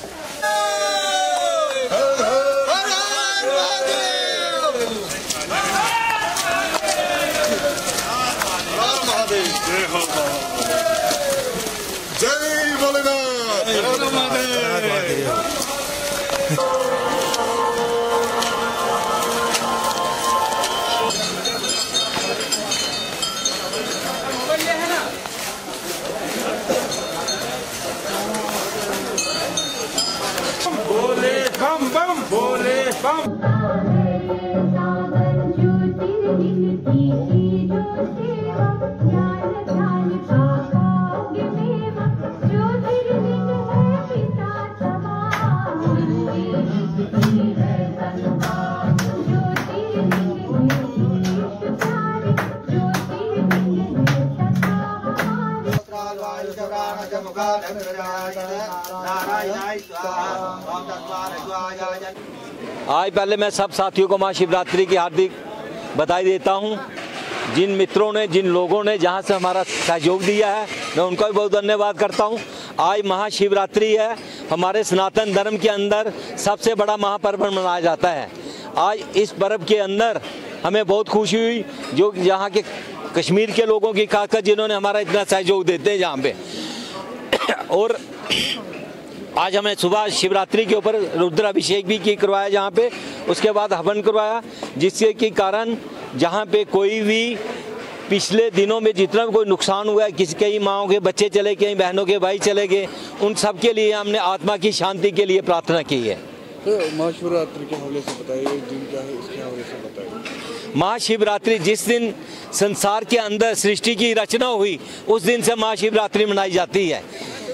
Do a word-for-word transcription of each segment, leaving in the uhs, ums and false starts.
जय भोलेनाथ। बोले बम बम बोले बम। आज पहले मैं सब साथियों को महाशिवरात्रि की हार्दिक बधाई देता हूं। जिन मित्रों ने, जिन लोगों ने जहां से हमारा सहयोग दिया है, मैं उनका भी बहुत धन्यवाद करता हूं। आज महाशिवरात्रि है, हमारे सनातन धर्म के अंदर सबसे बड़ा महापर्व मनाया जाता है। आज इस पर्व के अंदर हमें बहुत खुशी हुई, जो यहाँ के कश्मीर के लोगों की खासकर जिन्होंने हमारा इतना सहयोग देते हैं यहाँ पे। और आज हमें सुबह शिवरात्रि के ऊपर रुद्राभिषेक भी की करवाया जहाँ पे, उसके बाद हवन करवाया, जिसके के कारण जहाँ पे कोई भी पिछले दिनों में जितना भी कोई नुकसान हुआ है, किसी कई माओं के बच्चे चले गए, बहनों के भाई चले गए, उन सब के लिए हमने आत्मा की शांति के लिए प्रार्थना की है। तो महाशिवरात्रि के हवाले से बताइए, दिन क्या है इसके हवाले से बताइए। महाशिवरात्रि जिस दिन संसार के अंदर सृष्टि की रचना हुई, उस दिन से महाशिवरात्रि मनाई जाती है।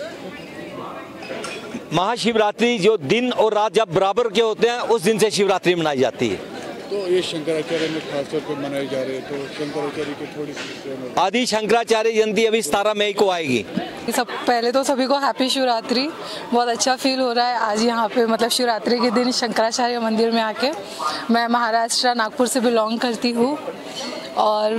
महाशिवरात्रि जो दिन और रात जब बराबर के होते हैं, उस दिन से शिवरात्रि मनाई जाती है। तो ये शंकराचार्य में खासतौर पर मनाई जा रही है, तो शंकराचार्य की थोड़ी सी आदि शंकराचार्य जयंती अभी सतारह मई को आएगी। सब पहले तो सभी को हैप्पी शिवरात्रि। बहुत अच्छा फील हो रहा है आज यहाँ पे, मतलब शिवरात्रि के दिन शंकराचार्य मंदिर में आके। मैं महाराष्ट्र नागपुर से बिलोंग करती हूँ। और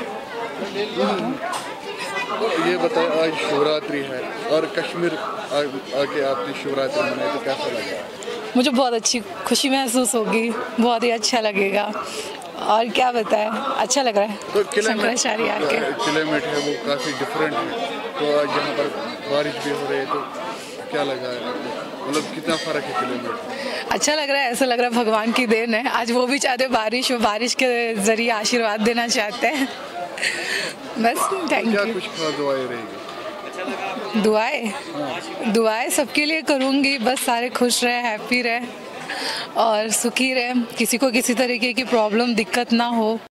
ये बताएं, आज शिवरात्रि है और कश्मीर आ, आके आपने शिवरात्रि मनाई, तो कैसा लगा? मुझे बहुत अच्छी खुशी महसूस होगी, बहुत ही अच्छा लगेगा। और क्या बताएं, अच्छा लग रहा है। तो शंकराचार्य आके क्लाइमेट है वो काफ़ी डिफरेंट है, तो आज यहाँ पर बारिश भी हो रही है, तो क्या लगा है, मतलब कितना फ़र्क है क्लाइमेट? अच्छा लग रहा है, ऐसा लग रहा है भगवान की देन है। आज वो भी चाहते बारिश, बारिश के जरिए आशीर्वाद देना चाहते हैं। बस थैंक यू। क्या कुछ खास दुआएं रहेगी? दुआएं दुआएं सबके लिए करूँगी, बस सारे खुश रहे, हैप्पी रहे और सुखी रहे, किसी को किसी तरीके की प्रॉब्लम दिक्कत ना हो।